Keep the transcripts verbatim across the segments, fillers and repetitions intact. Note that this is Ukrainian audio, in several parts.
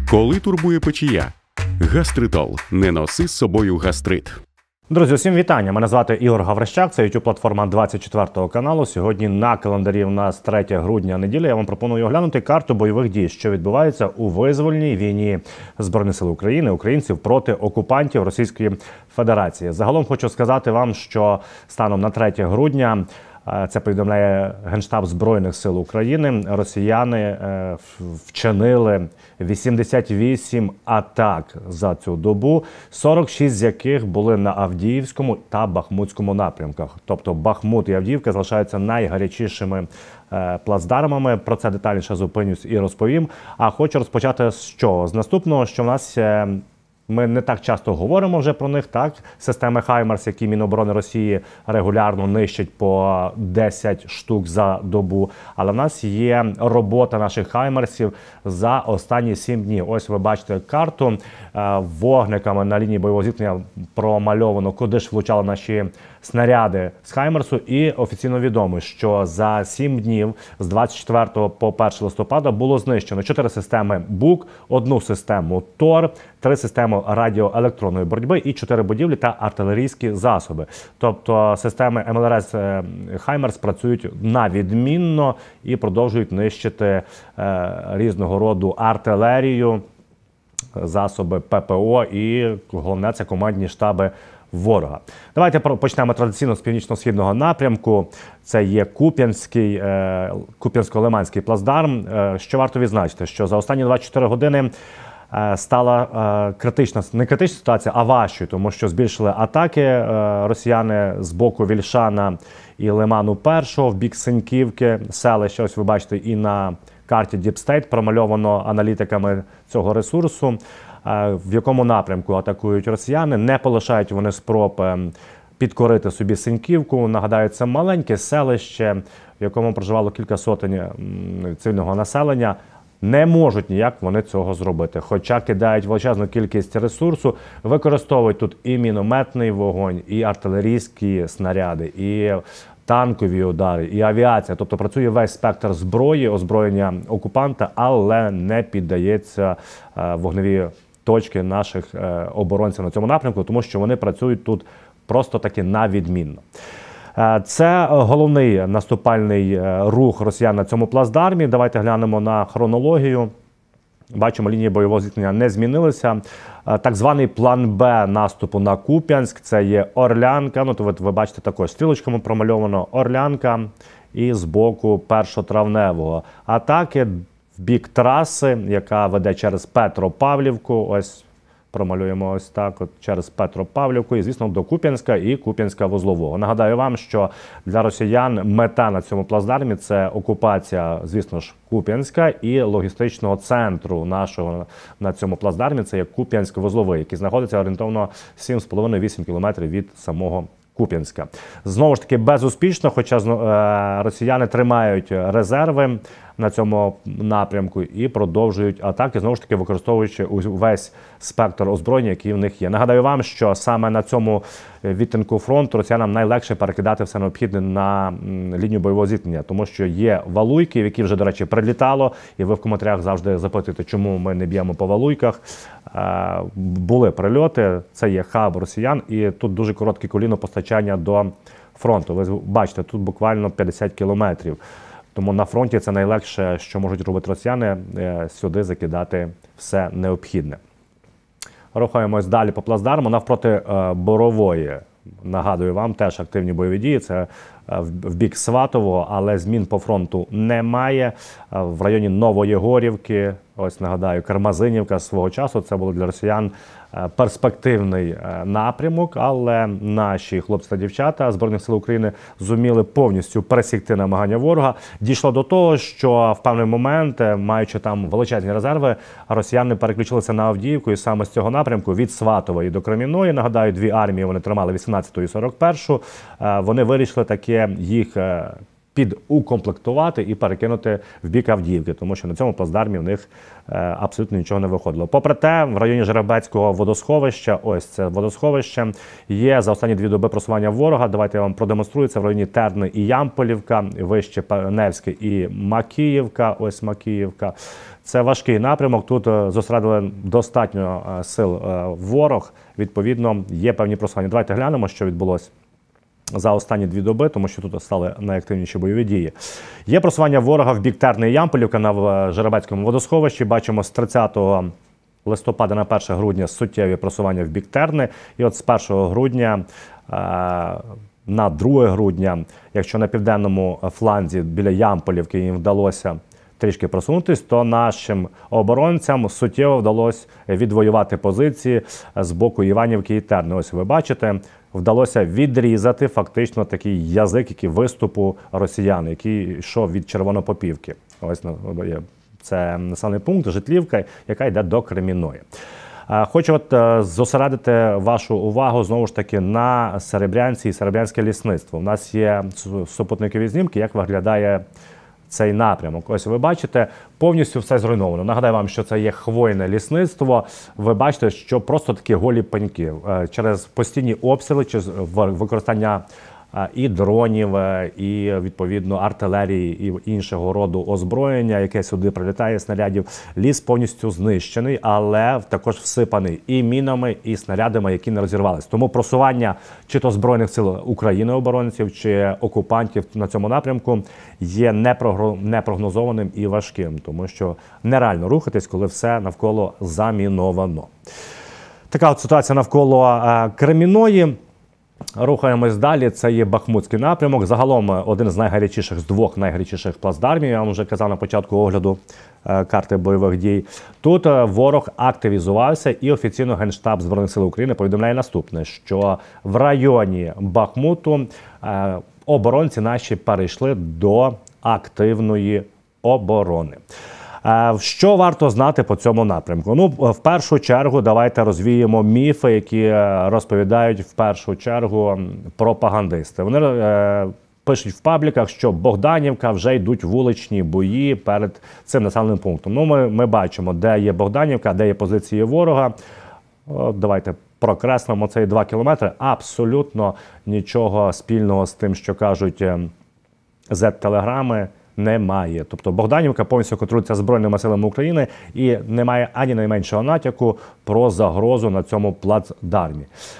Коли турбує печія? Гастритол. Не носи з собою гастрит. Друзі, усім вітання. Мене звати Ігор Гаврищак, це ютуб-платформа двадцять четвертого каналу. Сьогодні на календарі у нас третє грудня неділя. Я вам пропоную оглянути карту бойових дій, що відбувається у визвольній війні Збройних сил України, українців проти окупантів Російської Федерації. Загалом хочу сказати вам, що станом на третє грудня, це повідомляє Генштаб Збройних сил України, росіяни вчинили вісімдесят вісім атак за цю добу, сорок шість з яких були на Авдіївському та Бахмутському напрямках. Тобто Бахмут і Авдіївка залишаються найгарячішими плацдармами. Про це детальніше зупинюсь і розповім. А хочу розпочати з чого? З наступного, що в нас... Ми не так часто говоримо вже про них, так? Системи «Хаймарс», які Міноборони Росії регулярно нищать по десять штук за добу. Але в нас є робота наших «Хаймарсів» за останні сім днів. Ось ви бачите карту. Вогниками на лінії бойового зіткнення промальовано, куди ж влучали наші снаряди з «Хаймарсу». І офіційно відомо, що за сім днів з двадцять четвертого по перше листопада було знищено чотири системи БУК, одну систему ТОР, три системи радіоелектронної боротьби і чотири будівлі та артилерійські засоби. Тобто системи ем ел ер ес «Хаймарс» працюють на відмінно і продовжують нищити е, різного роду артилерію, засоби пе пе о і, головне, це командні штаби ворога. Давайте почнемо традиційно з північно-східного напрямку. Це є Куп'янський, е, Куп'янсько-Лиманський плацдарм. Е, що варто відзначити, що за останні двадцять чотири години е, стала е, критична, не критична ситуація, а важчою, тому що збільшили атаки е, росіяни з боку Вільшана і Лиману першого, в бік Синьківки, селища. Ось ви бачите і на карті Deep State промальовано аналітиками цього ресурсу, в якому напрямку атакують росіяни. Не полишають вони спроб підкорити собі Синьківку. Нагадаю, це маленьке селище, в якому проживало кілька сотень цивільного населення. Не можуть ніяк вони цього зробити. Хоча кидають величезну кількість ресурсу, використовують тут і мінометний вогонь, і артилерійські снаряди, і танкові удари, і авіація. Тобто працює весь спектр зброї, озброєння окупанта, але не піддається вогневі точки наших оборонців на цьому напрямку, тому що вони працюють тут просто таки на відмінно. Це головний наступальний рух росіян на цьому плацдармі. Давайте глянемо на хронологію. Бачимо, лінії бойового зіткнення не змінилися. Так званий план Б наступу на Куп'янськ – це є Орлянка. Ну, то ви, ви бачите, також стрілочками промальовано Орлянка і з боку Першотравневого. Атаки в бік траси, яка веде через Петропавлівку. Ось промалюємо ось так, от через Петропавлівку і, звісно, до Куп'янська і Куп'янська-Вузлового. Нагадаю вам, що для росіян мета на цьому плацдармі – це окупація, звісно ж, Куп'янська і логістичного центру нашого на цьому плацдармі – це є Куп'янськ-Вузловий, який знаходиться орієнтовно сім з половиною - вісім кілометрів від самого Куп'янська. Знову ж таки, безуспішно, хоча е, росіяни тримають резерви на цьому напрямку і продовжують атаки, знову ж таки, використовуючи увесь спектр озброєння, який в них є. Нагадаю вам, що саме на цьому відтинку фронту росіянам найлегше перекидати все необхідне на лінію бойового зіткнення, тому що є валуйки, в які вже, до речі, прилітало, і ви в коментарях завжди запитуєте, чому ми не б'ємо по валуйках. Були прильоти, це є хаб росіян, і тут дуже коротке коліно постачання до фронту. Ви бачите, тут буквально п'ятдесят кілометрів. Тому на фронті це найлегше, що можуть робити росіяни, сюди закидати все необхідне. Рухаємось далі по плацдарму. Навпроти Борової, нагадую вам, теж активні бойові дії. Це в бік Сватового, але змін по фронту немає. В районі Новоєгорівки, ось нагадаю, Кармазинівка свого часу, це було для росіян перспективний напрямок, але наші хлопці та дівчата Збройних сил України зуміли повністю пересікти намагання ворога. Дійшло до того, що в певний момент, маючи там величезні резерви, росіяни переключилися на Авдіївку, і саме з цього напрямку, від Сватової до Кремінної, нагадаю, дві армії вони тримали, вісімнадцяту і сорок першу, вони вирішили таке їх підукомплектувати і перекинути в бік Авдіївки, тому що на цьому плацдармі в них е, абсолютно нічого не виходило. Попри те, в районі Жеребецького водосховища, ось це водосховище, є за останні дві доби просування ворога. Давайте я вам продемонструю. Це в районі Терни і Ямполівка, вище Невське і Макіївка, ось Макіївка. Це важкий напрямок, тут зосередили достатньо сил ворог, відповідно, є певні просування. Давайте глянемо, що відбулося за останні дві доби, тому що тут стали найактивніші бойові дії. Є просування ворога в бік Терни і Ямполівка на Жеребецькому водосховищі. Бачимо з тридцятого листопада на перше грудня суттєві просування в бік Терни. І от з першого грудня на друге грудня, якщо на південному фланзі біля Ямполівки їм вдалося трішки просунутись, то нашим оборонцям суттєво вдалося відвоювати позиції з боку Іванівки і Терни. Ось ви бачите, вдалося відрізати фактично такий язик, який виступу росіян, який йшов від Червонопопівки. Ось це населений пункт, Житлівка, яка йде до Кремінної. Хочу от зосередити вашу увагу знову ж таки на Серебрянці і Серебрянське лісництво. У нас є супутникові знімки, як виглядає цей напрямок. Ось ви бачите, повністю все зруйновано. Нагадаю вам, що це є хвойне лісництво. Ви бачите, що просто такі голі пеньки. Через постійні обстріли, через використання і дронів, і, відповідно, артилерії, і іншого роду озброєння, яке сюди прилітає, снарядів. Ліс повністю знищений, але також всипаний і мінами, і снарядами, які не розірвались. Тому просування чи то Збройних сил України, оборонців, чи окупантів на цьому напрямку є непрогнозованим і важким, тому що нереально рухатись, коли все навколо заміновано. Така от ситуація навколо Креміної. Рухаємось далі, це є Бахмутський напрямок. Загалом один з найгарячіших, з двох найгарячіших плацдармів, я вам вже казав на початку огляду е, карти бойових дій. Тут е, ворог активізувався і офіційно Генштаб Збройних сил України повідомляє наступне, що в районі Бахмуту е, оборонці наші перейшли до активної оборони. Що варто знати по цьому напрямку? Ну, в першу чергу, давайте розвіємо міфи, які розповідають в першу чергу пропагандисти. Вони е, пишуть в пабліках, що Богданівка, вже йдуть вуличні бої перед цим населеним пунктом. Ну, ми, ми бачимо, де є Богданівка, де є позиції ворога. О, давайте прокреслимо цей два кілометри. Абсолютно нічого спільного з тим, що кажуть зет-телеграми, немає. Тобто Богданівка повністю контролюється Збройними силами України і немає ані найменшого натяку про загрозу на цьому плацдармі.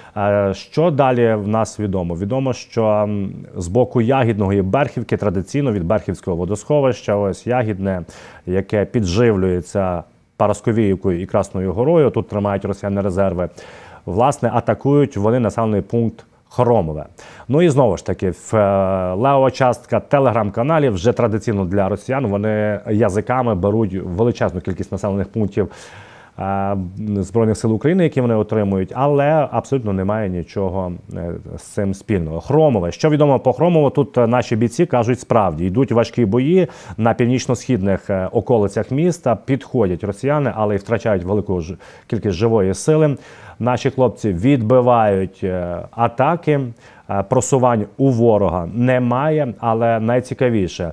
Що далі в нас відомо? Відомо, що з боку Ягідного і Берхівки традиційно від Берхівського водосховища, ось Ягідне, яке підживлюється Парасковіївкою і Красною Горою, тут тримають росіяни резерви, власне, атакують вони населений пункт Хромове. Ну і знову ж таки, в левова частка телеграм-каналів вже традиційно для росіян, вони язиками беруть величезну кількість населених пунктів е, Збройних сил України, які вони отримують, але абсолютно немає нічого з цим спільного. Хромове. Що відомо по Хромову, тут наші бійці кажуть, справді, йдуть важкі бої на північно-східних околицях міста, підходять росіяни, але й втрачають велику кількість живої сили. Наші хлопці відбивають атаки, просувань у ворога немає, але найцікавіше,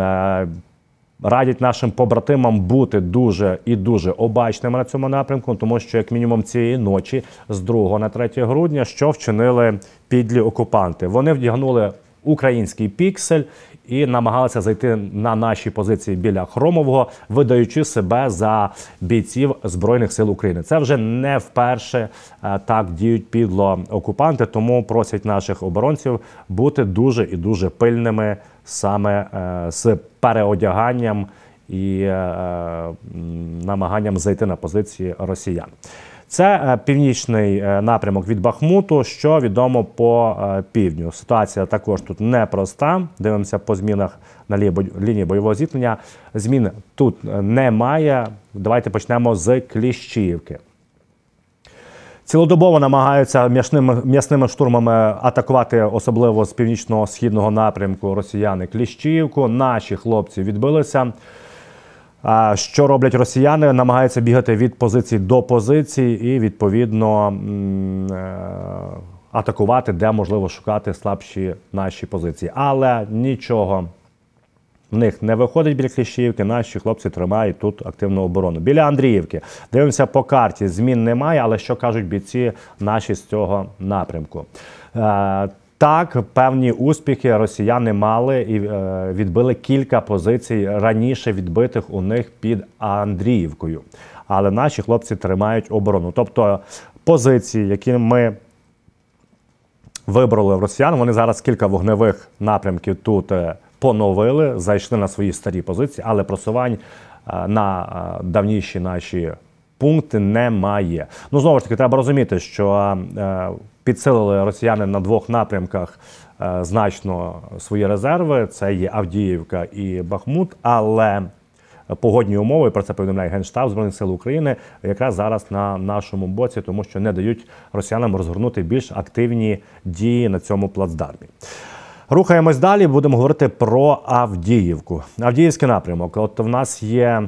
радять нашим побратимам бути дуже і дуже обачними на цьому напрямку, тому що, як мінімум, цієї ночі, з другого на третє грудня, що вчинили підлі окупанти? Вони вдягнули український піксель і намагалися зайти на наші позиції біля Хромового, видаючи себе за бійців Збройних сил України. Це вже не вперше так діють підло окупанти, тому просять наших оборонців бути дуже і дуже пильними саме з переодяганням і намаганням зайти на позиції росіян. Це північний напрямок від Бахмуту, що відомо по півдню. Ситуація також тут непроста. Дивимося по змінах на лінії бойового зіткнення. Змін тут немає. Давайте почнемо з Кліщіївки. Цілодобово намагаються м'ясними, м'ясними штурмами атакувати, особливо з північно-східного напрямку росіяни, Кліщіївку. Наші хлопці відбилися. Що роблять росіяни? Намагаються бігати від позиції до позиції і, відповідно, атакувати, де можливо шукати слабші наші позиції. Але нічого в них не виходить біля Кліщіївки, наші хлопці тримають тут активну оборону. Біля Андріївки, дивимося по карті, змін немає, але що кажуть бійці наші з цього напрямку? Е, так, певні успіхи росіяни мали і е, відбили кілька позицій раніше відбитих у них під Андріївкою. Але наші хлопці тримають оборону. Тобто позиції, які ми вибрали в росіян, вони зараз кілька вогневих напрямків тут поновили, зайшли на свої старі позиції, але просувань на давніші наші пункти немає. Ну, знову ж таки, треба розуміти, що підсилили росіяни на двох напрямках значно свої резерви. Це є Авдіївка і Бахмут, але погодні умови, про це повідомляє Генштаб Збройних сил України, якраз зараз на нашому боці, тому що не дають росіянам розгорнути більш активні дії на цьому плацдармі. Рухаємось далі, будемо говорити про Авдіївку. Авдіївський напрямок. От в нас є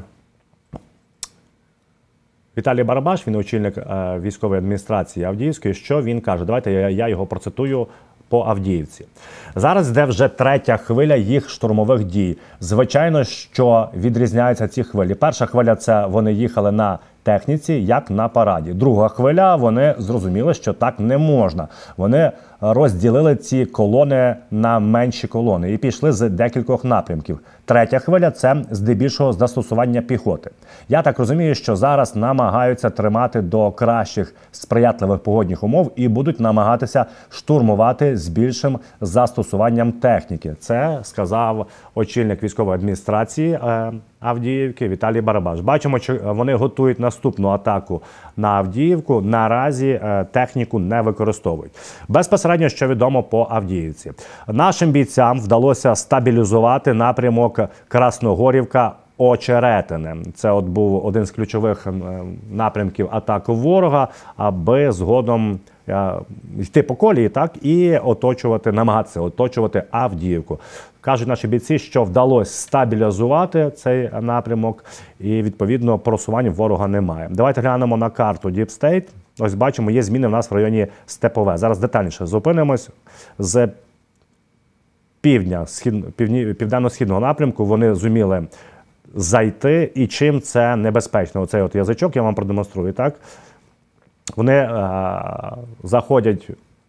Віталій Барабаш, він очільник е, військової адміністрації Авдіївської. Що він каже? Давайте я, я його процитую по Авдіївці. Зараз йде вже третя хвиля їх штурмових дій. Звичайно, що відрізняються ці хвилі. Перша хвиля – це вони їхали на техніці, як на параді. Друга хвиля – вони зрозуміли, що так не можна. Вони розділили ці колони на менші колони і пішли з декількох напрямків. Третя хвиля – це здебільшого застосування піхоти. Я так розумію, що зараз намагаються тримати до кращих сприятливих погодних умов і будуть намагатися штурмувати з більшим застосуванням техніки. Це сказав очільник військової адміністрації Авдіївки Віталій Барабаш. Бачимо, що вони готують наступну атаку на Авдіївку. Наразі техніку не використовують. Безпосередньо, що відомо по Авдіївці. Нашим бійцям вдалося стабілізувати напрямок Красногорівка-Очеретине. Це от був один з ключових напрямків атаки ворога, аби згодом йти по колії, так, і оточувати, намагатися оточувати Авдіївку. Кажуть наші бійці, що вдалося стабілізувати цей напрямок і, відповідно, просування ворога немає. Давайте глянемо на карту Deep State. Ось бачимо, є зміни в нас в районі Степове. Зараз детальніше зупинимось. З півдня, схід, півні, південно-східного напрямку вони зуміли зайти. І чим це небезпечно? Оцей от язичок я вам продемонструю, так? Вони е, заходять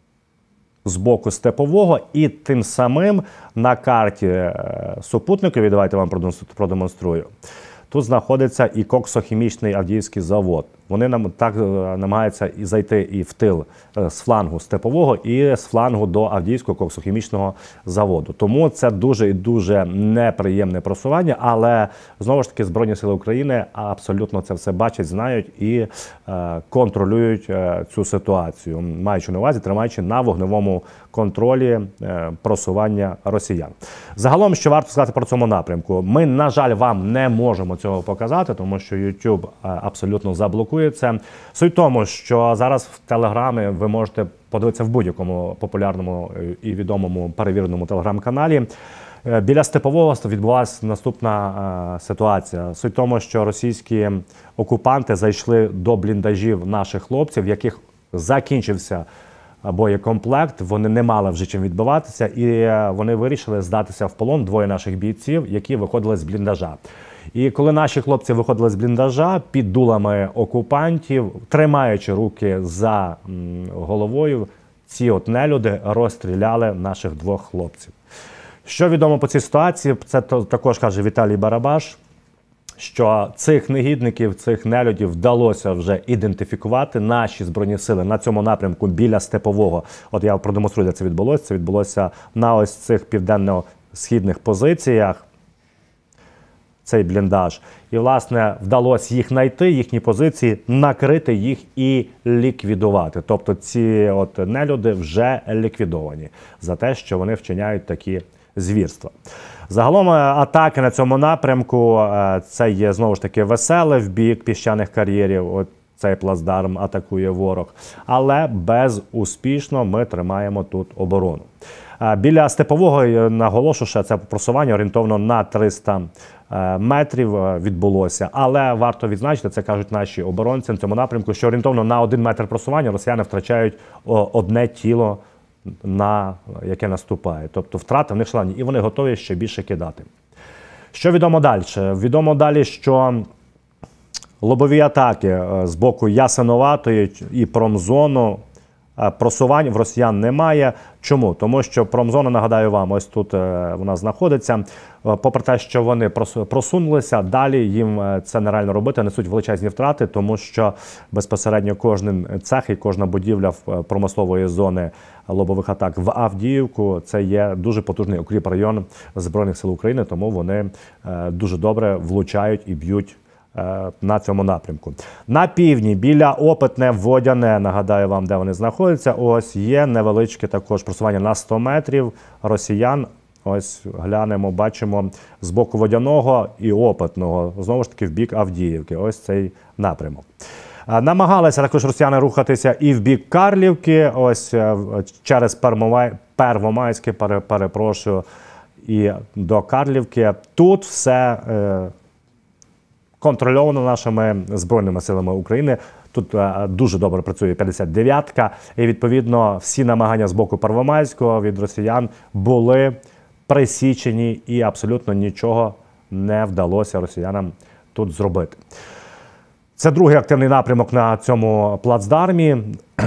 з боку Степового і тим самим на карті е, супутникові, давайте вам продемонструю, тут знаходиться і коксохімічний Авдіївський завод. Вони нам так намагаються і зайти і в тил з флангу Степового, і з флангу до Авдіївського коксохімічного заводу. Тому це дуже і дуже неприємне просування, але знову ж таки Збройні сили України абсолютно це все бачать, знають і е, контролюють е, цю ситуацію, маючи на увазі, тримаючи на вогневому контролі е, просування росіян. Загалом, що варто сказати про цьому напрямку, ми, на жаль, вам не можемо цього показати, тому що YouTube абсолютно заблокує це. Суть в тому, що зараз в Телеграмі ви можете подивитися в будь-якому популярному і відомому перевіреному телеграм-каналі. Біля Степового відбулася наступна ситуація. Суть в тому, що російські окупанти зайшли до бліндажів наших хлопців, в яких закінчився боєкомплект, вони не мали вже чим відбиватися, і вони вирішили здатися в полон, двоє наших бійців, які виходили з бліндажа. І коли наші хлопці виходили з бліндажа під дулами окупантів, тримаючи руки за головою, ці от нелюди розстріляли наших двох хлопців. Що відомо по цій ситуації, це також каже Віталій Барабаш, що цих негідників, цих нелюдів вдалося вже ідентифікувати. Наші Збройні сили на цьому напрямку біля Степового, от я продемонструю, де це відбулося, це відбулося на ось цих південно-східних позиціях, цей бліндаж. І, власне, вдалося їх знайти, їхні позиції, накрити їх і ліквідувати. Тобто ці от нелюди вже ліквідовані за те, що вони вчиняють такі звірства. Загалом атаки на цьому напрямку – це є, знову ж таки, Веселе в бік піщаних кар'єрів. От цей плацдарм атакує ворог. Але безуспішно ми тримаємо тут оборону. Біля Степового, наголошу, що це просування орієнтовно на триста метрів відбулося. Але варто відзначити, це кажуть наші оборонці на цьому напрямку, що орієнтовно на один метр просування росіяни втрачають одне тіло, на яке наступає. Тобто втрати в них шалені, і вони готові ще більше кидати. Що відомо далі? Відомо далі, що лобові атаки з боку Ясиноватої і промзону, просувань в росіян немає. Чому? Тому що промзона, нагадаю вам, ось тут вона знаходиться. Попри те, що вони просунулися, далі їм це нереально робити, несуть величезні втрати, тому що безпосередньо кожен цех і кожна будівля промислової зони лобових атак в Авдіївку – це є дуже потужний укріпрайон Збройних сил України, тому вони дуже добре влучають і б'ють на цьому напрямку. На півдні, біля Опитне, Водяне, нагадаю вам, де вони знаходяться, ось є невеличке також просування на сто метрів росіян. Ось глянемо, бачимо з боку Водяного і Опитного, знову ж таки в бік Авдіївки, ось цей напрямок. Намагалися також росіяни рухатися і в бік Карлівки, ось через Первомайське, перепрошую, і до Карлівки. Тут все контрольовано нашими Збройними силами України. Тут а, дуже добре працює п'ятдесят дев'ятка. І, відповідно, всі намагання з боку Первомайського від росіян були присічені і абсолютно нічого не вдалося росіянам тут зробити. Це другий активний напрямок на цьому плацдармі.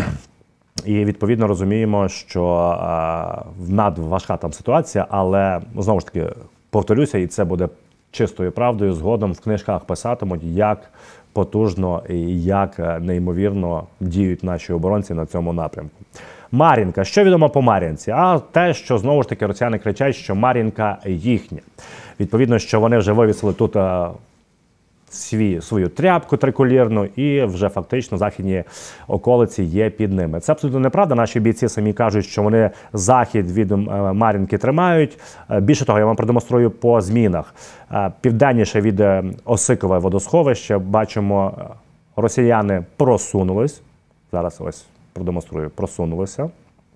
І, відповідно, розуміємо, що а, надважка там ситуація, але, знову ж таки, повторюся, і це буде чистою правдою, згодом в книжках писатимуть, як потужно і як неймовірно діють наші оборонці на цьому напрямку. Мар'їнка. Що відомо по Мар'їнці? А те, що знову ж таки росіяни кричать, що Мар'їнка їхня. Відповідно, що вони вже вивісили тут а, свій, свою тряпку триколірну і вже фактично західні околиці є під ними. Це абсолютно неправда. Наші бійці самі кажуть, що вони захід від Мар'їнки тримають. Більше того, я вам продемонструю по змінах. Південніше від Осикове водосховище, бачимо, росіяни просунулись. Зараз ось продемонструю, просунулися.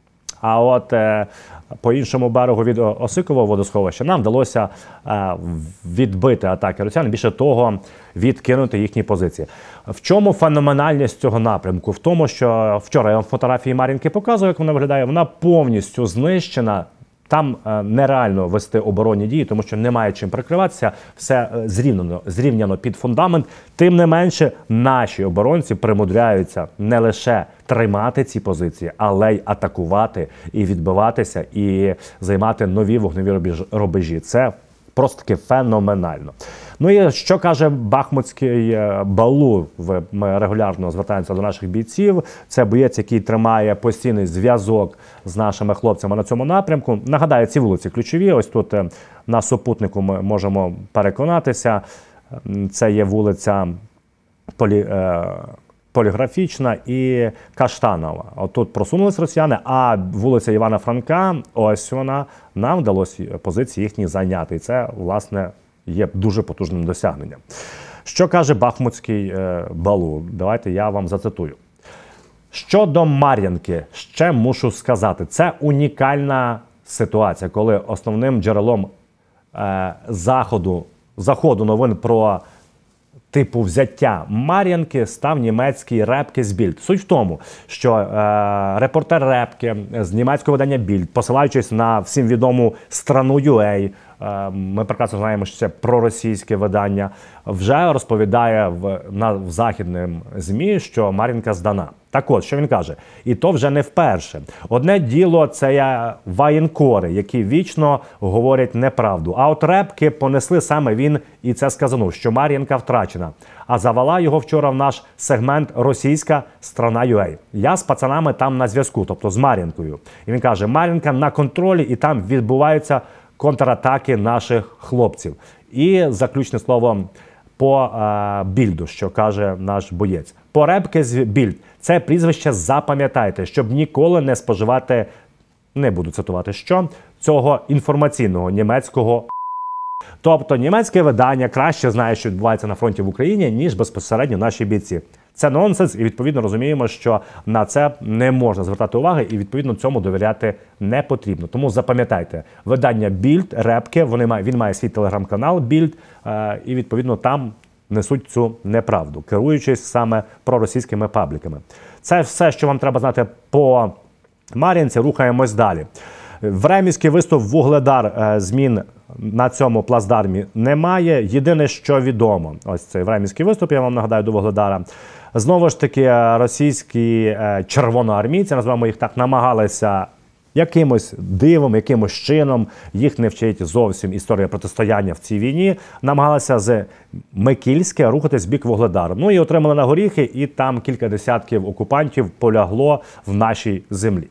А от е, по іншому берегу від Осикового водосховища нам вдалося е, відбити атаки росіян, більше того, відкинути їхні позиції. В чому феноменальність цього напрямку? В тому, що вчора я вам фотографії Мар'їнки показував, як вона виглядає, вона повністю знищена. Там е, нереально вести оборонні дії, тому що немає чим прикриватися, все е, зрівняно, зрівняно під фундамент. Тим не менше, наші оборонці примудряються не лише тримати ці позиції, але й атакувати, і відбиватися, і займати нові вогневі рубежі. Це просто таки феноменально. Ну і що каже бахмутський Балу? Ми регулярно звертаємося до наших бійців. Це боєць, який тримає постійний зв'язок з нашими хлопцями на цьому напрямку. Нагадаю, ці вулиці ключові. Ось тут на супутнику ми можемо переконатися. Це є вулиця Полі... Поліграфічна і Каштанова. Отут просунулись росіяни, а вулиця Івана Франка, ось вона, нам вдалося позиції їхні зайняти. І це, власне, є дуже потужним досягненням. Що каже бахмутський е, Балу? Давайте я вам зацитую. Щодо Мар'їнки, ще мушу сказати, це унікальна ситуація, коли основним джерелом е, заходу, заходу новин про типу взяття Мар'їнки став німецький Репкes Bild. Суть в тому, що е, репортер Репке з німецького видання Bild, посилаючись на всім відому страну ю ей, е, ми прекрасно знаємо, що це проросійське видання, вже розповідає в, на, в західним ЗМІ, що Мар'їнка здана. Так от, що він каже? І то вже не вперше. Одне діло – це є воєнкори, які вічно говорять неправду. А от Репке понесли саме він і це сказано, що Мар'їнка втрачена. А завела його вчора в наш сегмент «Російська страна ю ей». Я з пацанами там на зв'язку, тобто з Мар'їнкою. І він каже, Мар'їнка на контролі і там відбуваються контратаки наших хлопців. І заключне слово по е, Більду, що каже наш боєць. По Репкes Bild. Це прізвище запам'ятайте, щоб ніколи не споживати, не буду цитувати що, цього інформаційного німецького. Тобто німецьке видання краще знає, що відбувається на фронті в Україні, ніж безпосередньо наші бійці. Це нонсенс, і відповідно розуміємо, що на це не можна звертати уваги, і відповідно цьому довіряти не потрібно. Тому запам'ятайте, видання Bild, Репке, вони має, він має свій телеграм-канал Bild, е, і відповідно там несуть цю неправду, керуючись саме проросійськими пабліками. Це все, що вам треба знати по Мар'їнці. Рухаємось далі. Времівський виступ Вугледар, змін на цьому плацдармі немає. Єдине, що відомо, ось цей Времівський виступ, я вам нагадаю, до Вугледара. Знову ж таки, російські червоноармійці, називаємо їх так, намагалися якимось дивом, якимось чином, їх не вчить зовсім історія протистояння в цій війні, намагалися з Микільська рухатись в бік Вугледару. Ну і отримали на горіхи, і там кілька десятків окупантів полягло в нашій землі.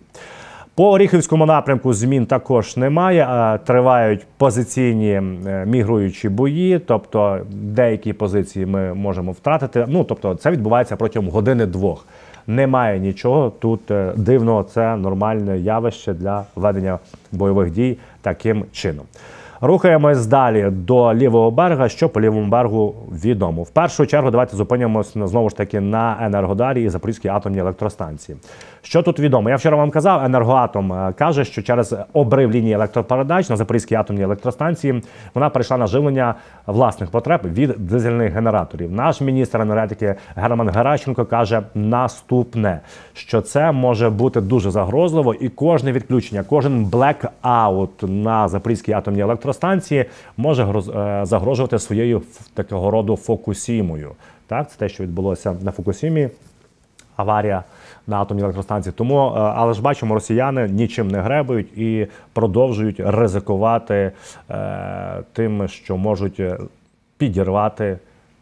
По Оріхівському напрямку змін також немає, тривають позиційні мігруючі бої, тобто деякі позиції ми можемо втратити. Ну, тобто це відбувається протягом години-двох. Немає нічого тут дивного, це нормальне явище для ведення бойових дій таким чином. Рухаємось далі до лівого берега. Що по лівому берегу відомо? В першу чергу давайте зупинимося знову ж таки на Енергодарі і Запорізькій атомній електростанції. Що тут відомо? Я вчора вам казав, Енергоатом каже, що через обрив лінії електропередач на Запорізькій атомній електростанції вона перейшла на живлення власних потреб від дизельних генераторів. Наш міністр енергетики Герман Геращенко каже наступне, що це може бути дуже загрозливо, і кожне відключення, кожен блекаут на Запорізькій атомній електростанції може загрожувати своєю такого роду Фукусімою. Так, це те, що відбулося на Фукусімі, аварія на атомній електростанції. Тому, але ж бачимо, росіяни нічим не гребують і продовжують ризикувати е, тим, що можуть підірвати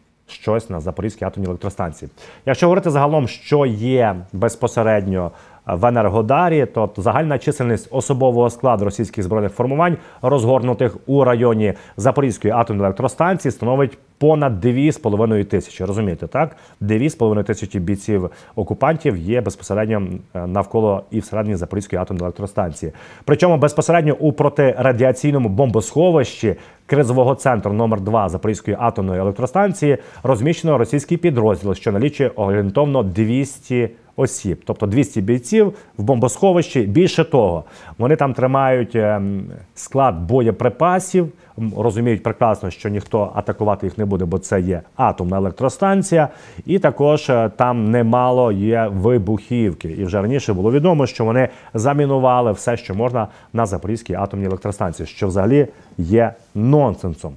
щось на Запорізькій атомній електростанції. Якщо говорити загалом, що є безпосередньо в Енергодарі, то загальна чисельність особового складу російських збройних формувань, розгорнутих у районі Запорізької атомної електростанції, становить понад дві з половиною тисячі. Розумієте, так? дві з половиною тисячі бійців окупантів є безпосередньо навколо і всередині Запорізької атомної електростанції. Причому безпосередньо у протирадіаційному бомбосховищі кризового центру номер два Запорізької атомної електростанції розміщено російський підрозділ, що налічує орієнтовно двісті осіб, тобто двісті бійців в бомбосховищі. Більше того, вони там тримають склад боєприпасів, розуміють прекрасно, що ніхто атакувати їх не буде, бо це є атомна електростанція, і також там немало є вибухівки. І вже раніше було відомо, що вони замінували все, що можна на Запорізькій атомній електростанції, що взагалі є нонсенсом.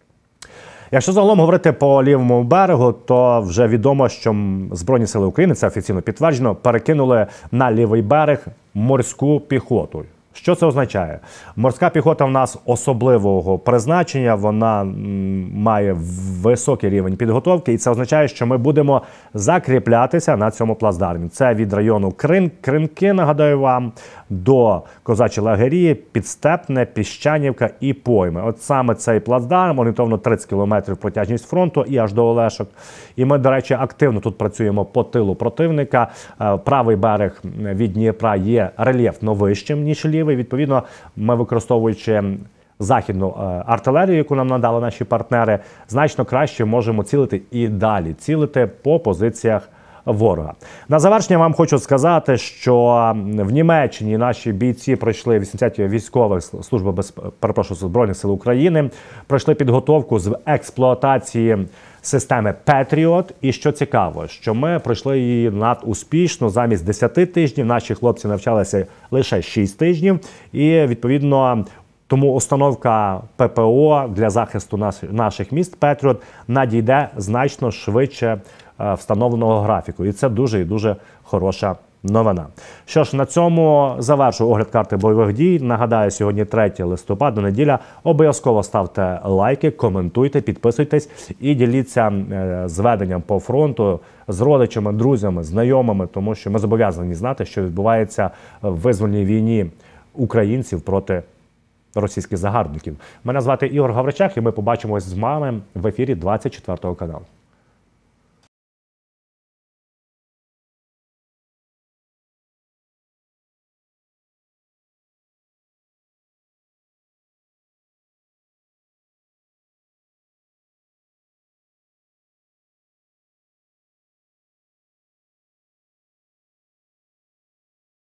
Якщо загалом говорити по лівому берегу, то вже відомо, що Збройні сили України, це офіційно підтверджено, перекинули на лівий берег морську піхоту. Що це означає? Морська піхота в нас особливого призначення, вона має високий рівень підготовки, і це означає, що ми будемо закріплятися на цьому плацдармі. Це від району Крин, Кринки, нагадаю вам, до Козачі лагері, Підстепне, Піщанівка і Пойми. От саме цей плацдарм, орієнтовно тридцять кілометрів протяжність фронту і аж до Олешок. І ми, до речі, активно тут працюємо по тилу противника. Правий берег від Дніпра є рельєфно вищим, ніж лівий. Відповідно, ми, використовуючи західну артилерію, яку нам надали наші партнери, значно краще можемо цілити і далі цілити по позиціях ворога. На завершення вам хочу сказати, що в Німеччині наші бійці пройшли вісімдесят військових служби без, перепрошую, Збройних сил України, пройшли підготовку з експлуатації системи Петріот. І що цікаво, що ми пройшли її надуспішно. Замість десяти тижнів наші хлопці навчалися лише шість тижнів. І, відповідно, тому установка ППО для захисту нас, наших міст Петріот надійде значно швидше е, встановленого графіку. І це дуже і дуже хороша новина. Що ж, на цьому завершую огляд карти бойових дій. Нагадаю, сьогодні третє листопада, неділя. Обов'язково ставте лайки, коментуйте, підписуйтесь і діліться е, зведенням по фронту з родичами, друзями, знайомими, тому що ми зобов'язані знати, що відбувається в визвольній війні українців проти російських загарбників. Мене звати Ігор Гаврищак, і ми побачимось з вами в ефірі двадцять четвертого каналу.